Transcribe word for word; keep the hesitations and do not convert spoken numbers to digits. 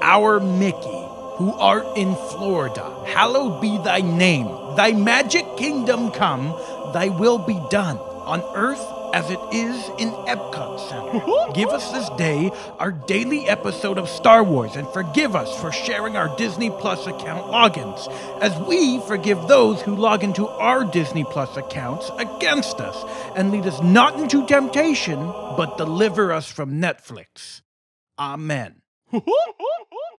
Our Mickey, who art in Florida, hallowed be thy name. Thy magic kingdom come, thy will be done, on earth as it is in Epcot Center. Give us this day our daily episode of Star Wars, and forgive us for sharing our Disney Plus account logins, as we forgive those who log into our Disney Plus accounts against us, and lead us not into temptation, but deliver us from Netflix. Amen.